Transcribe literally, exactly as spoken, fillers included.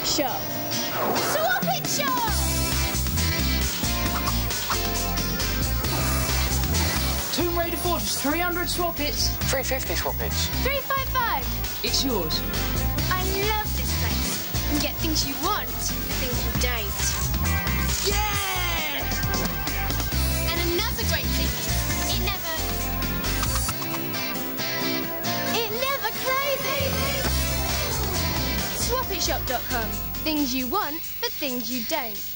SwapitShop. SwapitShop! Tomb Raider Fortress, three hundred Swapits. three fifty Swapits. three five five. It's yours. I love this place. You can get things you want, the things you don't. Yeah! And another great thing, it never... It never closes! Swapit shop dot com. Things you want for things you don't.